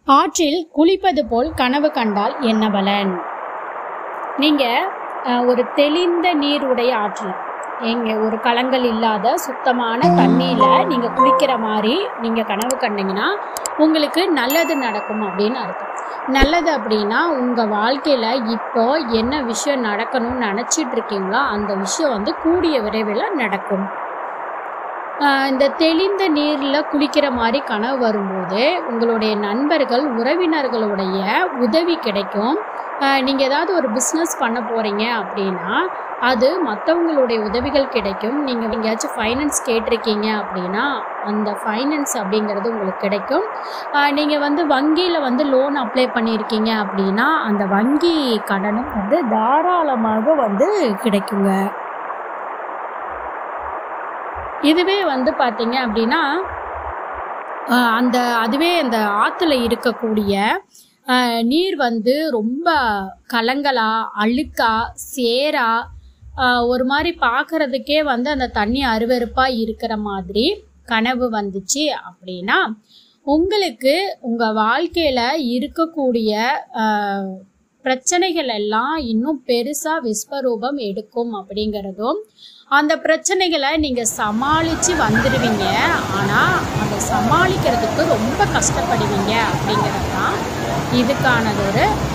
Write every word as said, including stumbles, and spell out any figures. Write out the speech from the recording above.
ஆற்றில் குளிப்பது போல் கனவு கண்டால் என்ன பலன்? நீங்கள் ஒரு தெளிந்த நீர் உடைய ஆற்றில் எங்க ஒரு கலங்கள் இல்லாத சுத்தமான தண்ணியில் நீங்கள் குளிக்கிற மாதிரி நீங்கள் கனவு கண்டீங்கன்னா உங்களுக்கு நல்லது நடக்கும் அப்படின்னு அர்த்தம். நல்லது அப்படின்னா உங்கள் வாழ்க்கையில் இப்போ என்ன விஷயம் நடக்கணும்னு நினச்சிட்டு இருக்கீங்களோ அந்த விஷயம் வந்து கூடிய விரைவில் நடக்கும். இந்த தெளிந்த நீரில் குளிக்கிற மாதிரி கனவு வரும்போது உங்களுடைய நண்பர்கள் உறவினர்களுடைய உதவி கிடைக்கும். நீங்கள் ஏதாவது ஒரு பிஸ்னஸ் பண்ண போகிறீங்க அப்படின்னா அது மற்றவங்களுடைய உதவிகள் கிடைக்கும். நீங்கள் எங்கேயாச்சும் ஃபைனான்ஸ் கேட்டிருக்கீங்க அப்படின்னா அந்த ஃபைனான்ஸ் அப்படிங்கிறது உங்களுக்கு கிடைக்கும். நீங்கள் வந்து வங்கியில் வந்து லோன் அப்ளை பண்ணியிருக்கீங்க அப்படின்னா அந்த வங்கி கடனும் வந்து தாராளமாக வந்து கிடைக்குங்க. இதுவே வந்து பார்த்தீங்க அப்படின்னா அந்த அதுவே அந்த ஆற்றுல இருக்கக்கூடிய நீர் வந்து ரொம்ப கலங்களா அழுக்கா சேரா ஒரு மாதிரி பார்க்குறதுக்கே வந்து அந்த தண்ணி அருவருப்பாக இருக்கிற மாதிரி கனவு வந்துச்சு அப்படின்னா உங்களுக்கு உங்கள் வாழ்க்கையில் இருக்கக்கூடிய பிரச்சனைகள் எல்லாம் இன்னும் பெருசாக விஸ்வரூபம் எடுக்கும் அப்படிங்கிறதும் அந்த பிரச்சனைகளை நீங்கள் சமாளித்து வந்துடுவீங்க. ஆனால் அதை சமாளிக்கிறதுக்கு ரொம்ப கஷ்டப்படுவீங்க அப்படிங்கிறது தான் இதுக்கானது ஒரு